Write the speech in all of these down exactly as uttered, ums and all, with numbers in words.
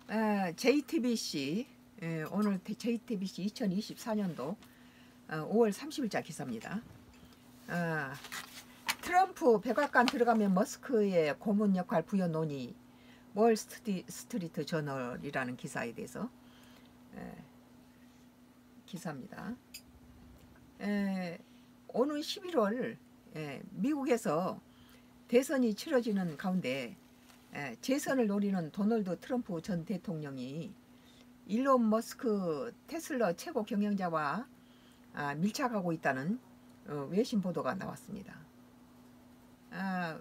에, 제이티비씨 에, 오늘 제이티비씨 이천이십사 년도 어, 오월 삼십일자 기사입니다. 아, 트럼프 백악관 들어가면 머스크의 고문 역할 부여 논의 월 스트리, 스트리트 저널이라는 기사에 대해서 에, 기사입니다. 에, 오는 십일월 에, 미국에서 대선이 치러지는 가운데 에, 재선을 노리는 도널드 트럼프 전 대통령이 일론 머스크 테슬라 최고 경영자와 아, 밀착하고 있다는 어, 외신 보도가 나왔습니다. 아,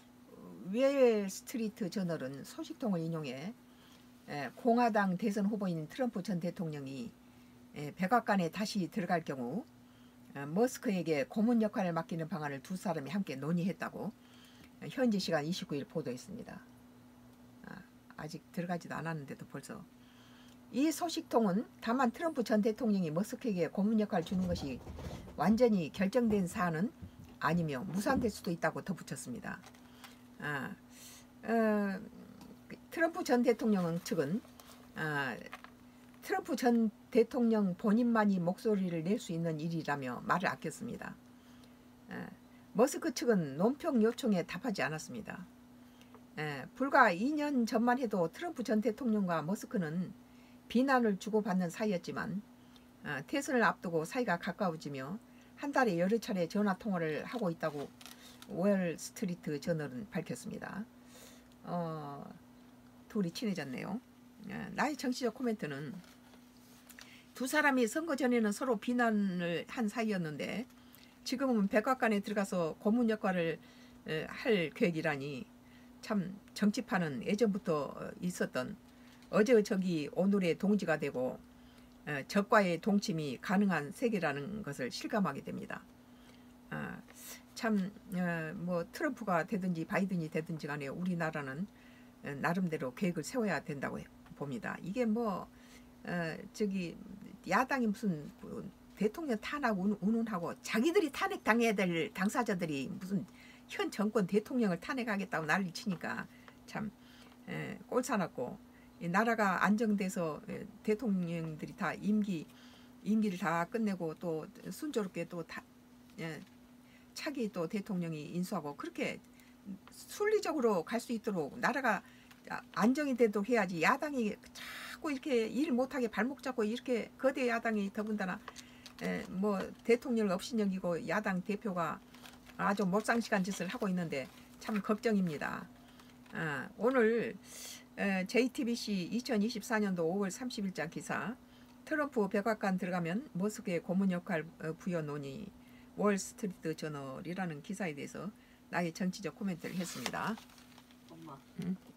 웰 스트리트 저널은 소식통을 인용해 에, 공화당 대선 후보인 트럼프 전 대통령이 에, 백악관에 다시 들어갈 경우 어, 머스크에게 고문 역할을 맡기는 방안을 두 사람이 함께 논의했다고 현지 시간 이십구일 보도했습니다. 아, 아직 들어가지도 않았는데도 벌써. 이 소식통은 다만 트럼프 전 대통령이 머스크에게 고문 역할을 주는 것이 완전히 결정된 사안은 아니며 무산될 수도 있다고 덧붙였습니다. 아, 어, 트럼프 전 대통령 측은 아, 트럼프 전 대통령 본인만이 목소리를 낼 수 있는 일이라며 말을 아꼈습니다. 아, 머스크 측은 논평 요청에 답하지 않았습니다. 에, 불과 이 년 전만 해도 트럼프 전 대통령과 머스크는 비난을 주고받는 사이였지만 어, 대선을 앞두고 사이가 가까워지며 한 달에 여러 차례 전화통화를 하고 있다고 월 스트리트 저널은 밝혔습니다. 어, 둘이 친해졌네요. 에, 나의 정치적 코멘트는 두 사람이 선거 전에는 서로 비난을 한 사이였는데 지금은 백악관에 들어가서 고문 역할을 에, 할 계획이라니 참 정치판은 예전부터 있었던 어제저기 오늘의 동지가 되고 어, 적과의 동침이 가능한 세계라는 것을 실감하게 됩니다. 아, 참 뭐 어, 트럼프가 되든지 바이든이 되든지 간에 우리나라는 어, 나름대로 계획을 세워야 된다고 봅니다. 이게 뭐 어, 저기 야당이 무슨 뭐 대통령 탄핵 운운하고 자기들이 탄핵 당해야 될 당사자들이 무슨 현 정권 대통령을 탄핵하겠다고 난리 치니까 참 에, 꼴사납고 나라가 안정돼서 대통령들이 다 임기 임기를 다 끝내고 또 순조롭게 또 다, 예, 차기 또 대통령이 인수하고 그렇게 순리적으로 갈 수 있도록 나라가 안정이 되도록 해야지. 야당이 자꾸 이렇게 일 못하게 발목 잡고 이렇게 거대 야당이 더군다나 에, 뭐 대통령을 업신여기고 야당 대표가 아주 몰상식한 짓을 하고 있는데 참 걱정입니다. 아, 오늘 에, 제이티비씨 이천이십사 년도 오월 삼십일자 기사 트럼프 백악관 들어가면 머스크의 고문 역할 부여 논의 월 스트리트 저널이라는 기사에 대해서 나의 정치적 코멘트를 했습니다. 엄마. 응?